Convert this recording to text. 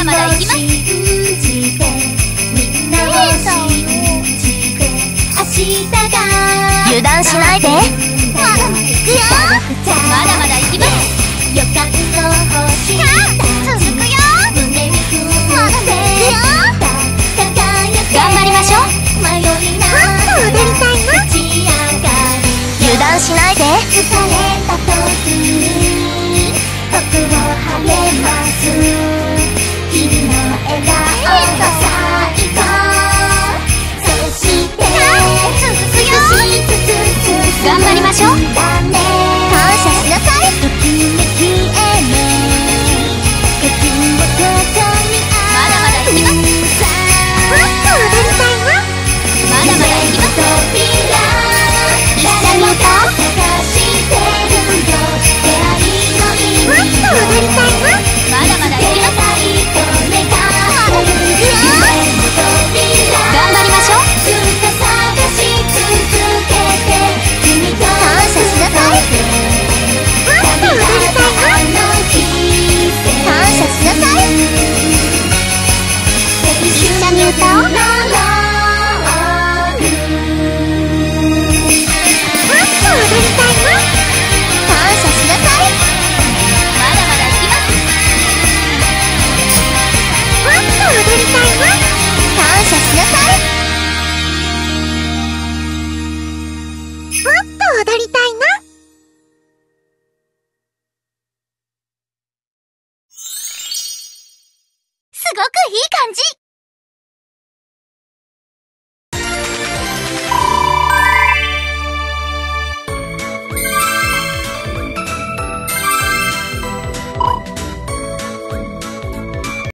だまだ行きます。 油断しないで。 まだまだ行くよ。まだまだ行きます。続くよ。まだ行くよ。 頑張りましょう。 踊りたいな。 油断しないで。 疲れた時に僕を励ます君の笑顔が最高。そして頑張りましょう。 感謝しなさい。ときめきへの時をここにある。まだまだ行きます。踊りたいな。まだまだ行きます。一緒に歌おう。踊りたいな。まだまだ行きます。 頑張りましょう。 感謝しなさい。踊りたいな。感謝しなさい。一緒に歌おう。踊りたいな。感謝しなさい。まだまだ行きます。踊りたいな。感謝しなさい。もっと踊りたいな。すごくいい感じ。